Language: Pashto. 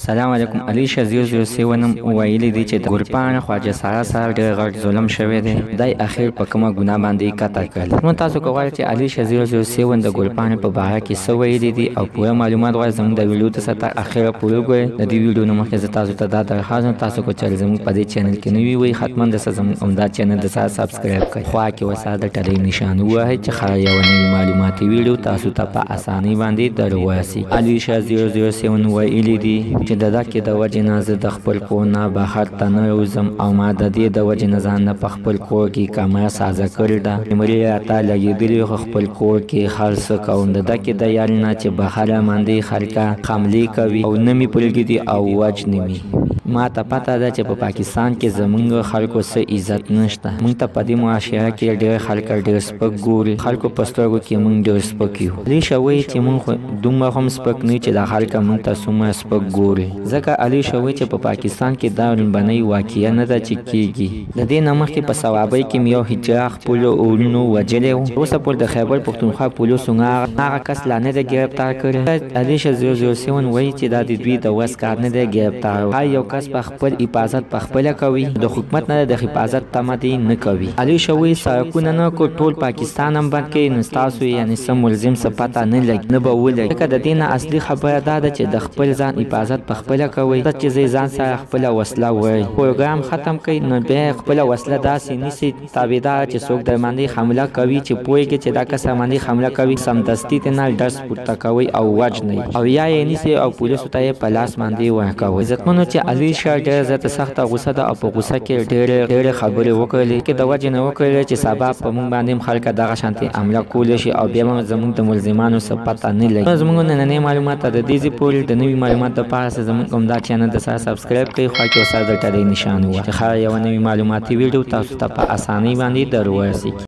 سلام علیکم. علي شاه 007 ویلي دي چې د ګلپاڼه خواجه سارا صاحب ډېر غټ ظلم شوی دی. دی اخر په کومه ګناه باندې قتل کړل. نو تاسو کولی چې علي شاه 007 د ګلپاڼې په باره کې څه ویلي دي او پوره معلومات غواړئ زموږ د ویډیو ته تر اخره پورې وګورئ. د دې ویډیو نه مخکې زه تاسو ته دا درخواست کوم تاسو کو چې زموږ په دې چینل کې نوي وئ حتما د زموږ عمده چینل د سره سبسکرایب کړئ. خوا کې ورسره د ټلۍ نشان ووهئ چې خیر یوه نوې معلوماتي ویډیو تاسو ته په اسانۍ باندې در ورسي. علي شاه 007 ویلي دي چې د دکې د وجې نه زه د خپل کور نه بهر ته نه وځم او ما د دې د وجې نه ځان نه په خپل کور کې کامره سازه کړې ده. کیمرې راته لګېدلې خو خپل کور کې هر څه کوم. د دکې د یار نه چې بهره باندې خلکه حملې کوي او نه مې پرېږدي او وجنې مې. ما ته پته ده چې په پاکستان کې زمونږ خلکو څه عزت نشته. موږ ته په دې معاشره کې ډېر خلک ډېر سپک ګوري. خلکو په سترګو کې موږ ډېر سپک یو. علي شاه وایي چې موږ دومره هم سپک نه چې دا خلک موږ ته څومره سپک ګوري. ځکه علي شاه وایي چې په پاکستان کې دا لومړنۍ واقعه نه ده چې کېږي. د دې نه مخکې په صوابۍ کې مې یو هجرا خپلو وروڼو وژلی و. اوسه پورې د خیبر پښتونخوا پولیسو هغه کس لا نه دی ګرفتار کړی. علي شاه 007 وایي چې دا د دوی د وس کار نه دی ګرفتار. هر یو کس په خپل حفاظت په خپله کوي. د حکومت نه د حفاظت تمه دې نه کوي. علي شاه وایي سړکونه نه کو ټول پاکستان هم بند کړي نو ستاسو یعنې څه ملزم څه پته نه لګي نه به ولګي. ځکه د دې نه اصلي خبره دا ده چې د خپل ځان حفاظت په خپله کوئ. څه چې زه ځان سره خپله وسله وایي پروګرام ختم کړئ نو بیا خپله وسله داسې نیسئ تابعدار چې څوک در باندې حمله کوي چې پوهېږي چې دا کس باندې حمله کوي سمدستي ترې نه ډز پورته کوئ او وژنئ او یا یې نیسئ او پولیسو ته یې په لاس باندې ورکوئ. عزتمنو چې علي شاه ډېره زیاته سخته غوسه ده او په غوسه کې ډېرې خبرې وکړلې کې د وجې نه وکړلې چې سبا په موږ باندې هم خلک دغه شانتې حمله کولی شي او بیا به زموږ د ملزمانو څه پته نه لګي. زموږ نننۍ معلومات د دې ځای پورې د نوي معلوماتو دپاره زموږ عمده چینل د سره سبسکرایب کړئ. خوا کې ورسره د ټلۍ نشان ووهئ چې هره یوه نوې معلوماتي ویډیو تاسو ته په اسانۍ باندې در ورسي.